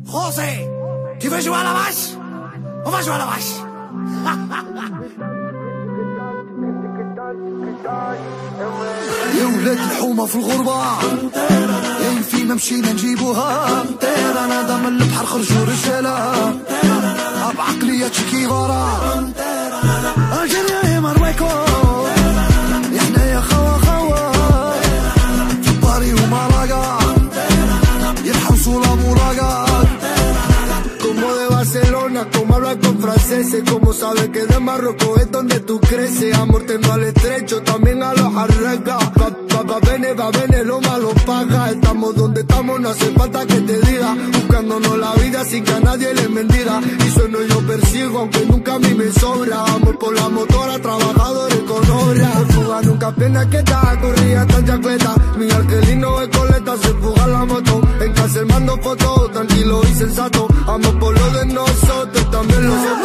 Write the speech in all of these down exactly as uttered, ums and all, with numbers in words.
خوزي كيف جو على باش وما جو على باش. يا ولاد الحومة في الغربة يا فينا مشينا نجيبوها. انا دام البحر خرجوا رجالة بعقلية كيفارا الجريا يا مرويكو احنا يا خوا خوا في باري ومالاقا ينحوسوا لابولاقا. Como de Barcelona, como habla con franceses, como sabe que de Marruecos es donde tú creces. Amor tengo al estrecho, también a los arranca. Va, va, va, bene, va, bene, lo malo paga. Estamos donde estamos, no hace falta que te diga. Buscándonos la vida sin que a nadie le mendiga. Y sueno yo persigo, aunque nunca a mí me sobra. Amor por la motora, trabajadores con obra. Por fuga nunca pena que está corrida tan chacleta. Mi argelino es coleta, se fuga la moto. En casa mando fotos, tranquilo y sensato. Amor por lo de nosotros, también lo siento.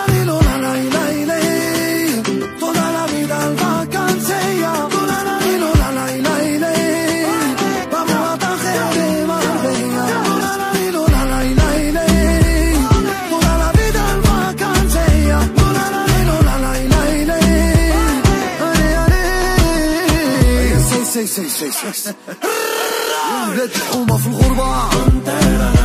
Toda la vida en vacancia. Vamos a Tánger de Marbella. Toda la vida en vacancia. سي سي سي سي ولاد الحومة في الغربة